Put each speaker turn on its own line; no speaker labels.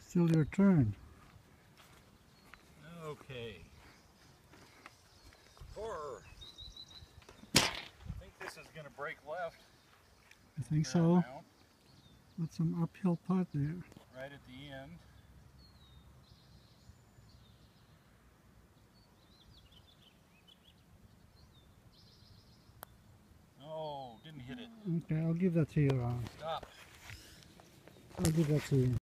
Still your turn.
Okay. Horror. I think this is going to break left.
I think
Fair
so.
amount.
With some uphill putt there.
Right at the end. Oh, didn't hit it.
Okay, I'll give that to you, Ron.
Stop.
I'll give that to you.